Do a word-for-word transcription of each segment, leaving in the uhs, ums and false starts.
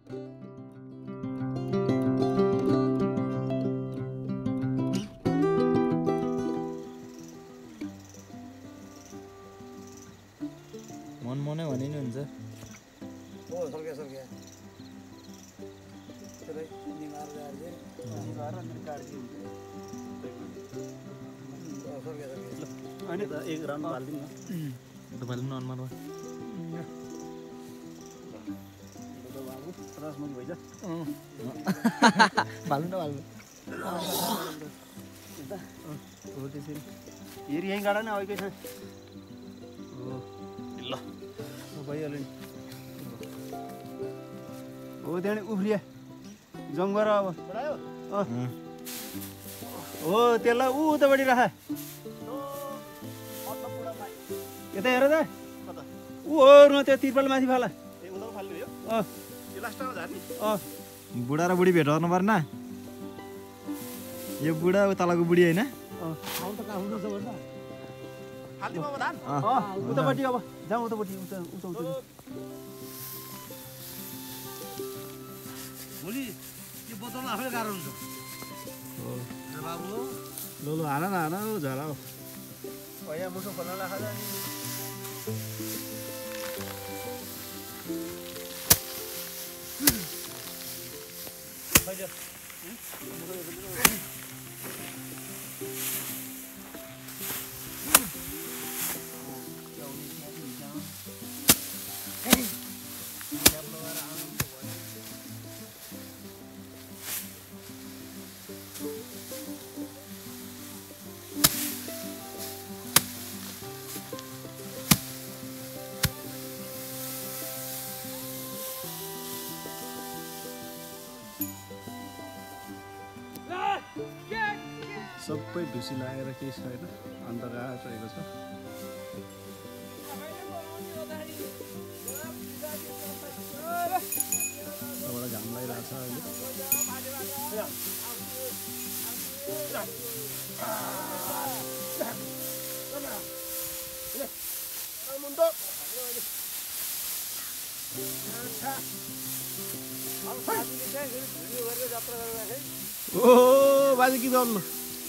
मनमनै भने नि हुन्छ हो सर्के सर्के त्यसलाई निगार गाड्दै निगार अनि काट्दै हुन्छ सर्के सर्के अनि त एक राउन्ड हाल्दिनु न त बाल्नु अनुमान बाबु पचास मन भइजा बाल्नु न बाल्नु हो त्यसरी हेरि यहीँ गाडा न अघिकै छ हो ल भइहाल्यो नि हो त्यहाँदेखि उफ्रिया जङ गर अब हो त्यसलाई ऊ उतापट्टि राख यता हेर त ऊ हो न त्यो तिर्पाल माथि फाला बुढा र बुढी भेट गर्नु पर्ने यो बुढा तलको बुढी होइन उतापट्टि अब जाउँ उतापट्टि उता उता उता भोलि यो बोतल आफैले गाह्रो हुन्छ बाबु लो लो हान न हान झरा हो भैया मुठो खोल्न लाखा सबै ढुसी लागेर केही छैन अन्धकार रहेको छ तबाट घाम लागिरहेको छ अहिले ओ बाजे कि गर्नु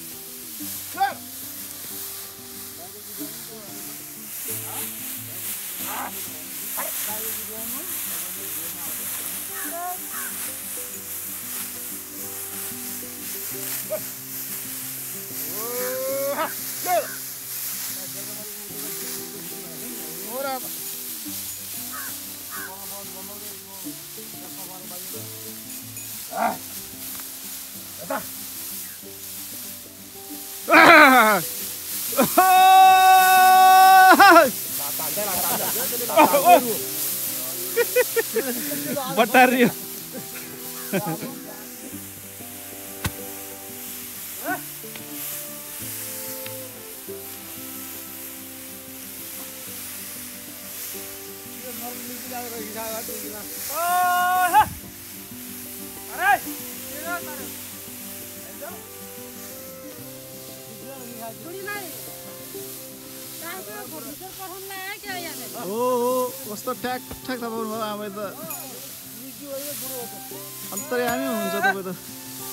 बटारियो कस्तो ठ्याक ठ्याक तपाईँ भयो अब त अन्तर्यामी हुन्छ तपाईँ त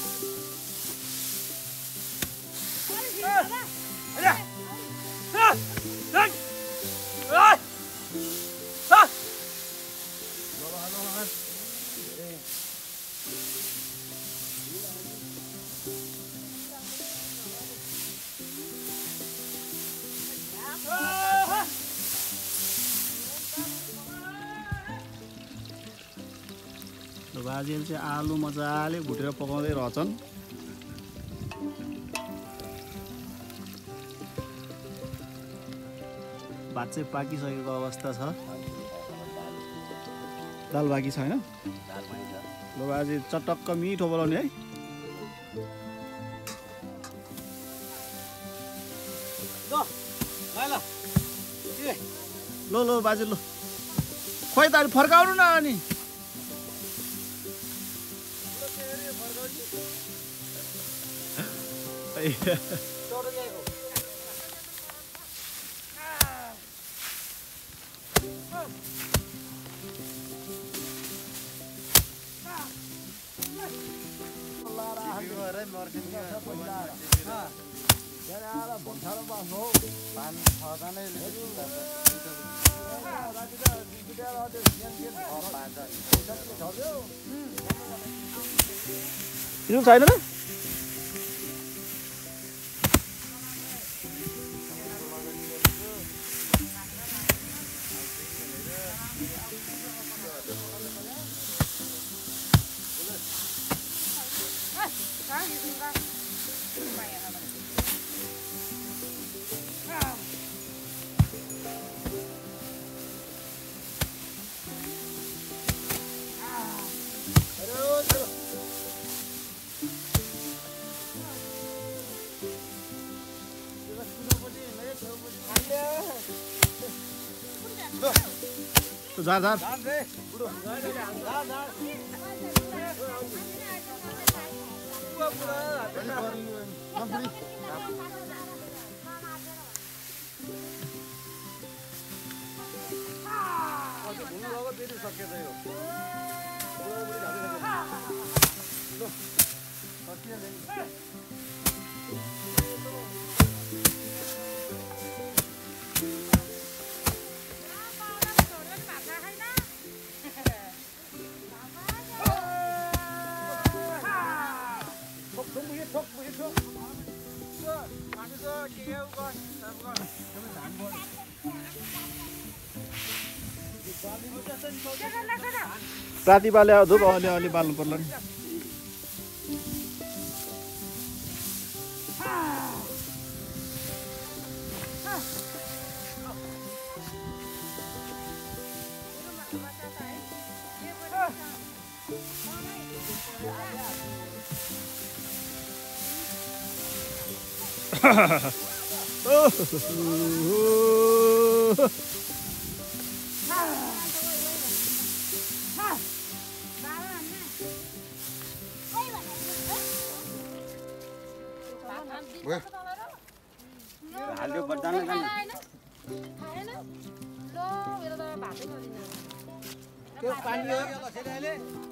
बाजेले चाहिँ आलु मजाले भुटेर पकाउँदै रहेछन् भात चाहिँ पाकिसकेको अवस्था छ दाल बाँकी छैन ल बाजे चटक्क मिठो बोलाउने है ल ल बाजे ल खोइ त अलि फर्काउनु न अनि अरे मर्किन्छ यार आला भन्थारो बास्नु पान छजना राति त बिटा राति ज्ञान के पाँच छ्यो किन छैन र जा जा राति बाले धुप अलि अलि बाल्नु पर्ला नि हाल्यो बजान खाएन खाएन लो मेरो त भातै गरिन त्यो पानी हो लसेले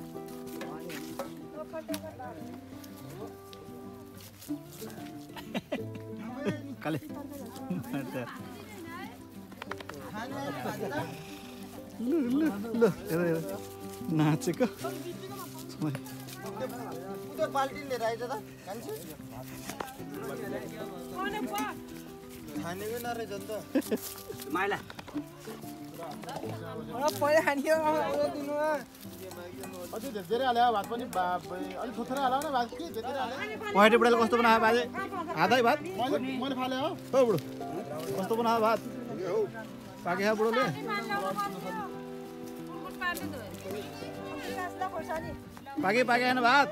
काले ल ल ल हेर हेर नाचेको त्यो बाल्टी लिएर आइज त खान्छ खानेको नरहेछ नि त माइला पहिला खानियो दिनुमा अझै धेरै हाल्यो भात पनि अलिक थोथोरै हाल्यो न भात के धेरै हाल्यो पहेटे बुढाले कस्तो बनायो बाजे आधै भात मैले मैले फाले हो हो बुढो कस्तो बनायो भात पाके हा बुढोले पाके पाके हैन भात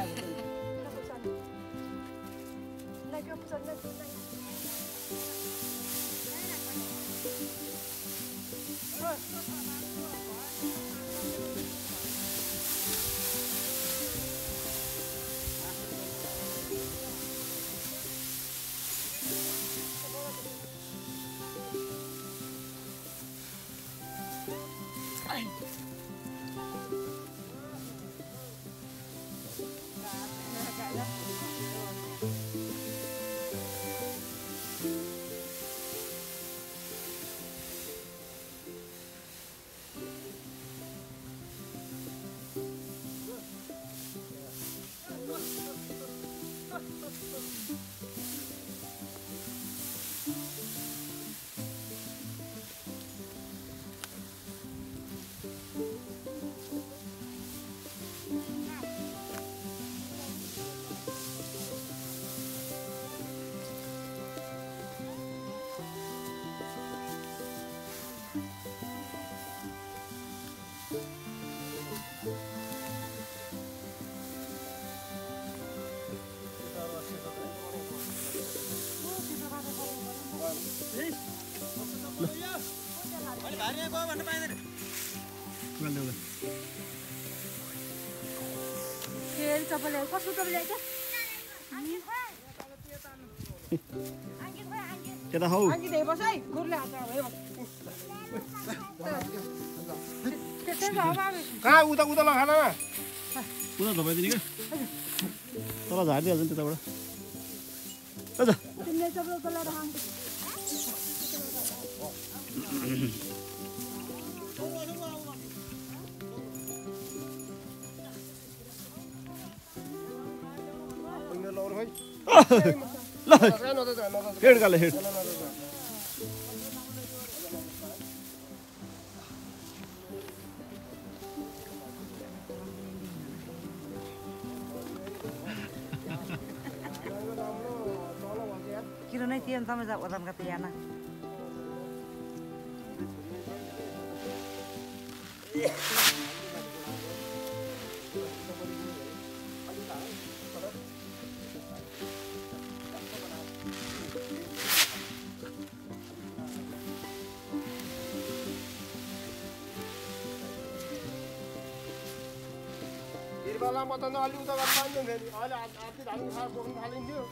फेरि चप्पल ल्याएको कसको चप्पल ल्याएको केटा हौ कहाँ उता उता लगाएन पुरा धपाइदिने क्या तल झारिदिइहाल्छ नि त्यताबाट अझ तिमीले सबै उकालो राख ल हेड गाले हेड Kira na tiyan sama sa walang katiyana. बेलामा त अलि उता गर्न पाइँदैन फेरि अहिले आधी धान खाएर बोक्नु थालिन्थ्यो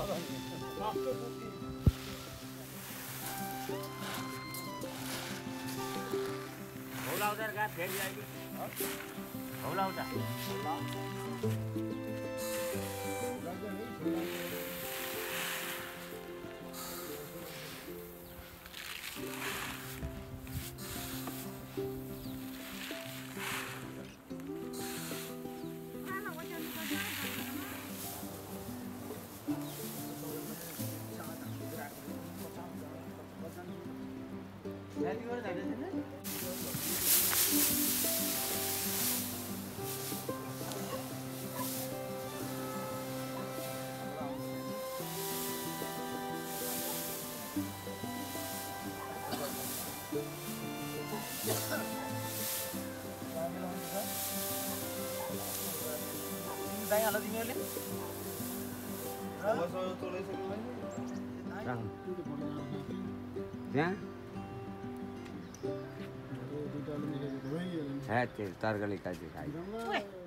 हौला उतार गा फेरि आइबी हौला उता Saya ala timirle. Ya. Saya targali kaji kai.